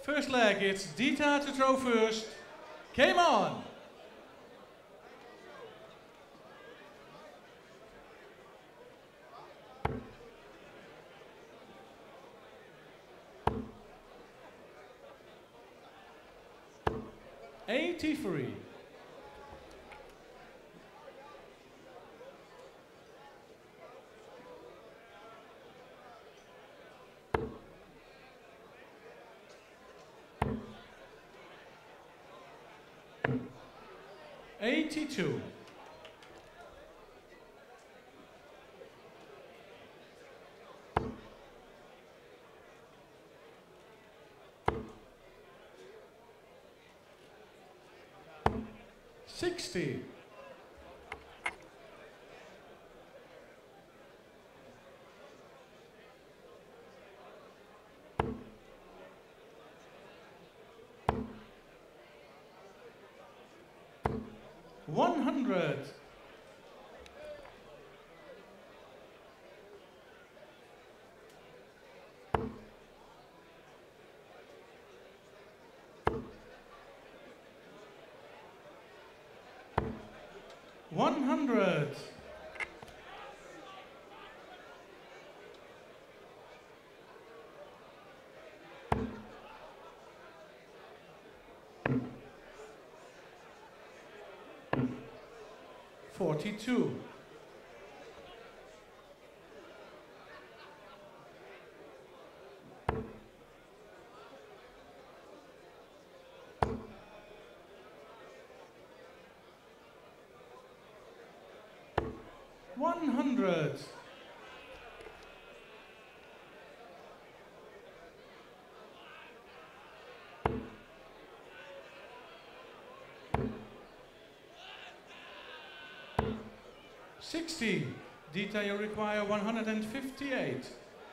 First leg, it's Dita to throw first. Game on! $83. $82. $60. $100. $100. $42. $100. $60. Dita, you require 158.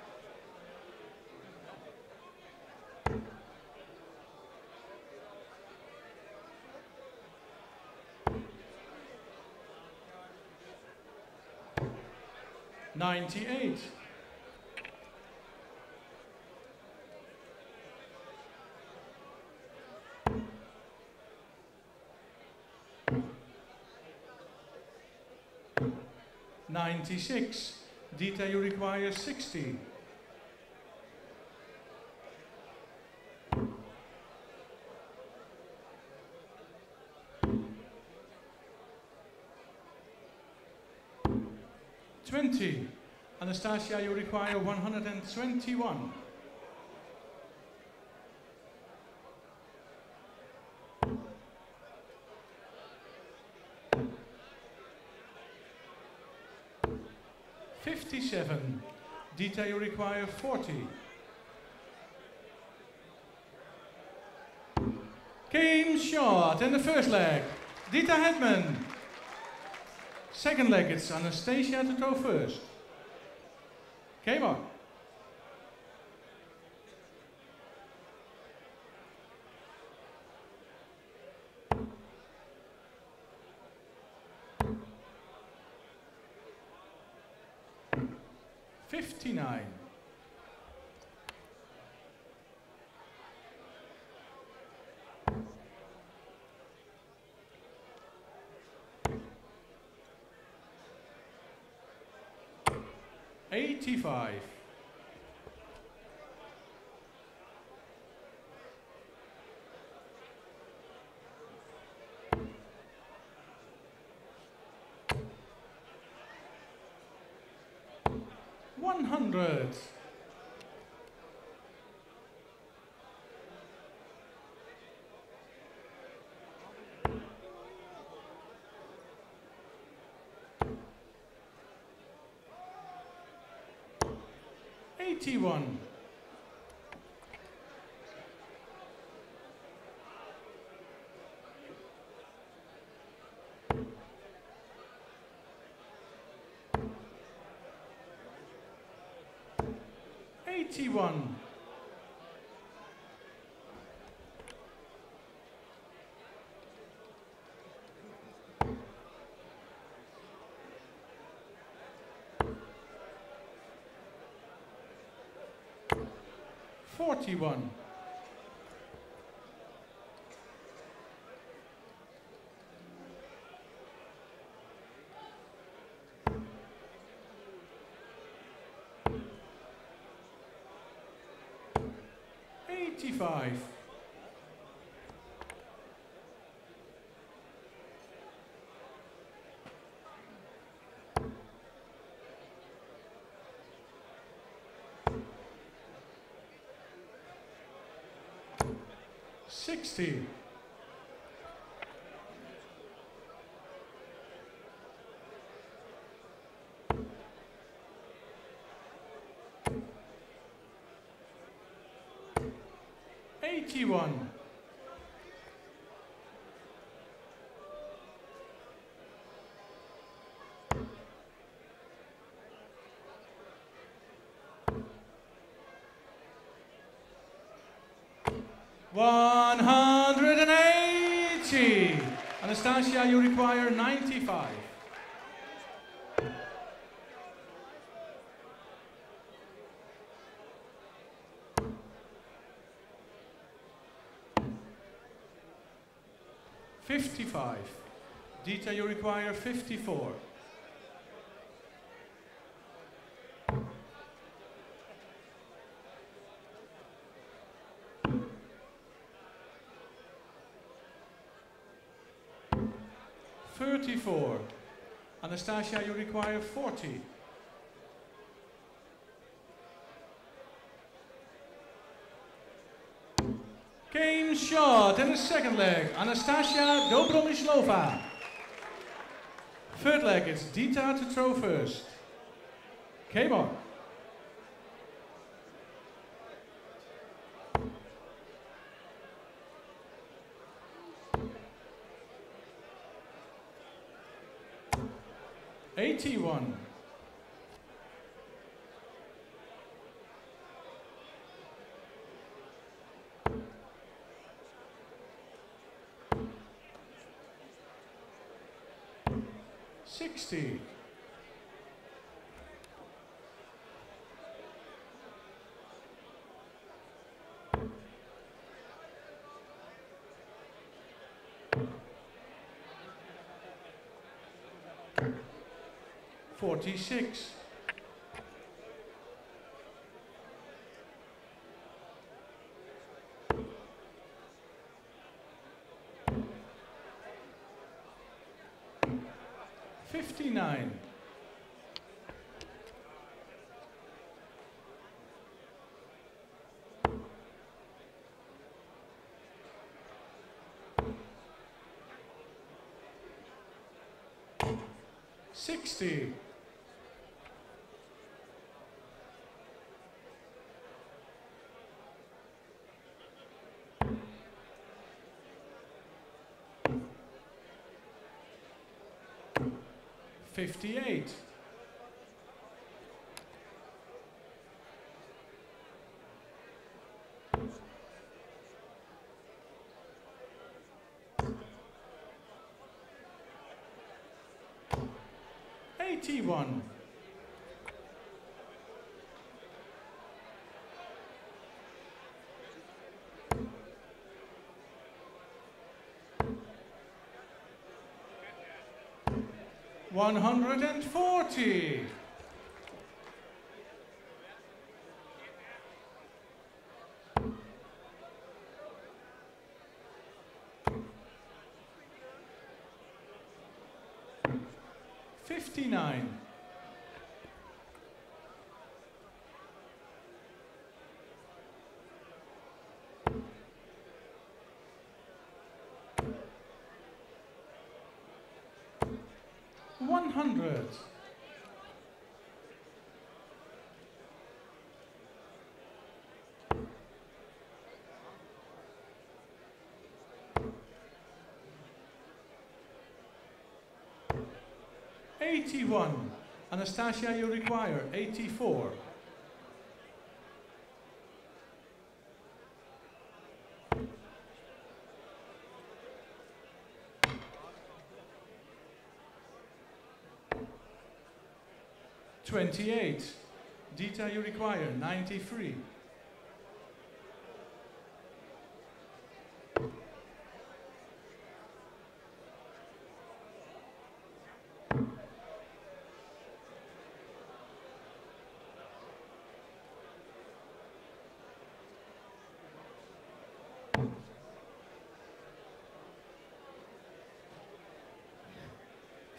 $98. $96. Dita, you require 60. $20. Anastasia, you require 121. $57. Dita, you require 40. Game shot in the first leg. Dita Hedman. Second leg, it's Anastasia to throw first. Game on. $59. $85. $100. $81. $81. $41. 85. 60. 81. 180. Anastasia, you require 95. 55. Dita, you require 54. 34. Anastasia, you require 40. 'Game shot in the second leg. Anastasia Dobromyslova. Third leg, it's Dita to throw first. Game on. '81. 60. 46. 59. 60. 58. 81. 140. 59. 100. 81. Anastasia, you require 84. 28. Dita, you require 93.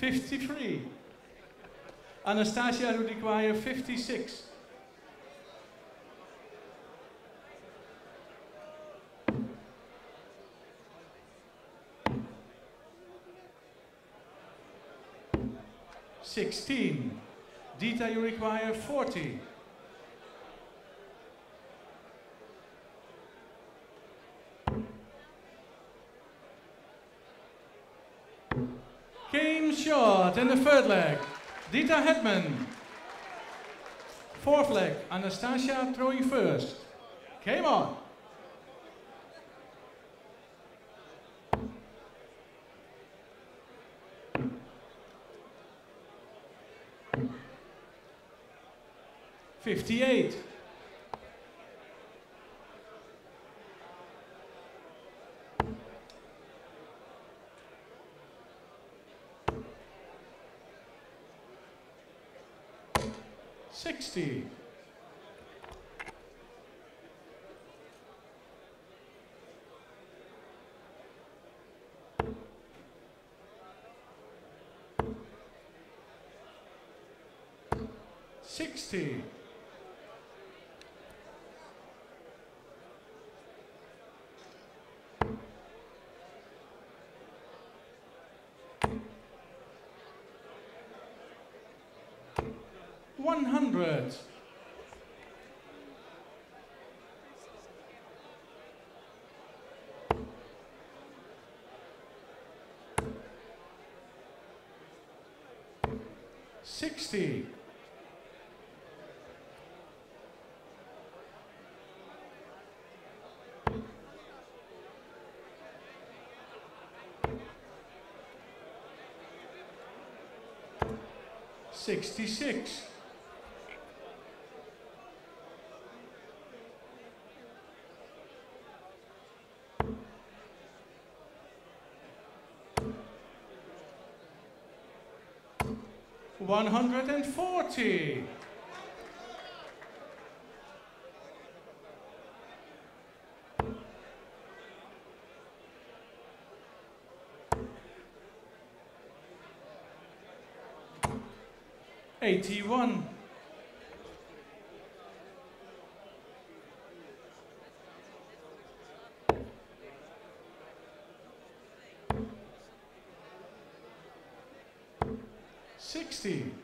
53. Anastasia would require 56. 16. Dita, you require 40. 'Game short in the third leg. Dita Hetman. Fourth leg, Anastasia throwing first. Game on. '58. 60. 60. 100. 60. 66. 140. 81. 60.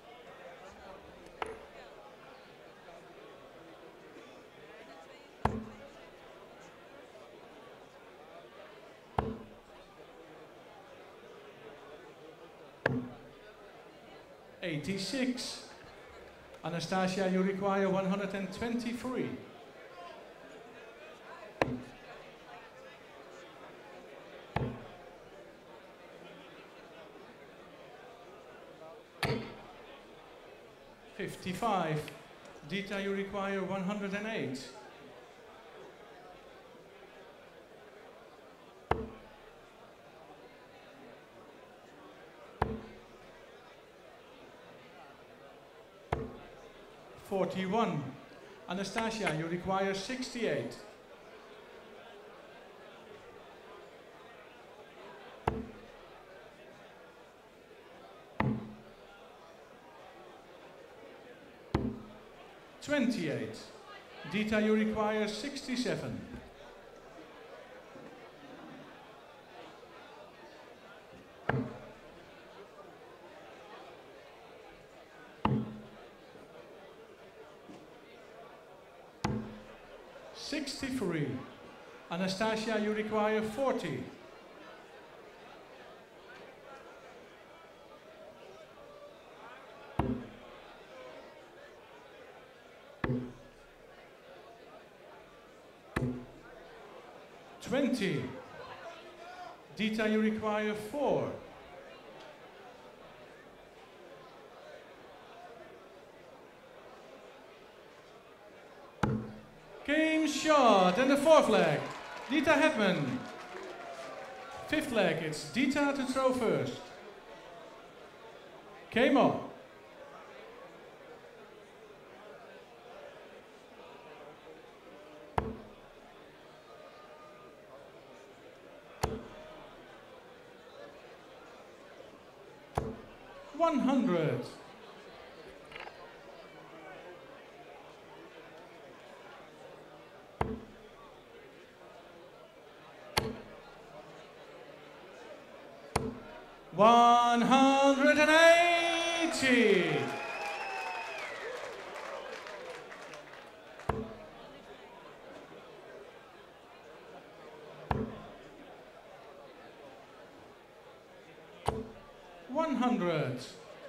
86. Anastasia, you require 123. 55. Dita, you require 108. 41. Anastasia, you require 68. 28. Dita, you require 67. 63. Anastasia, you require 40. 20. Dita, you require 4. 'Game shot in the fourth leg. Dita Hetman. Fifth leg, it's Dita to throw first. Game on. 100. $180. $100.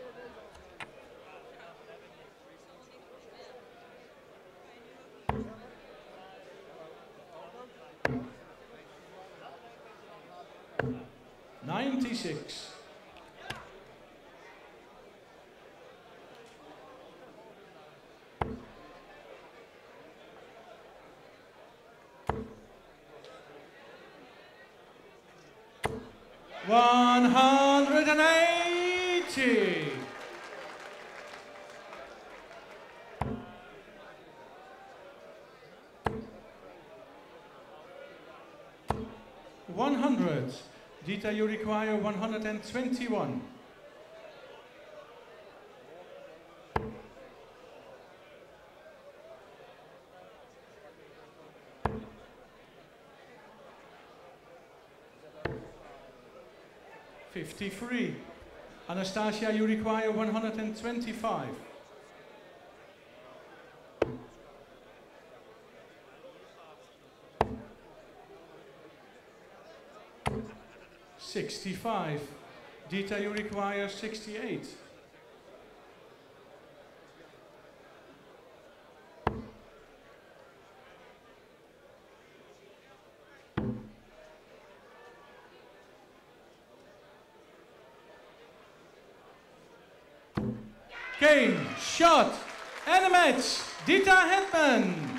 $96. $180. $100. Dita, you require 121. $53. Anastasia, you require 125. $65. Dita, you require 68. Game, shot, and a match. Dita Hetman.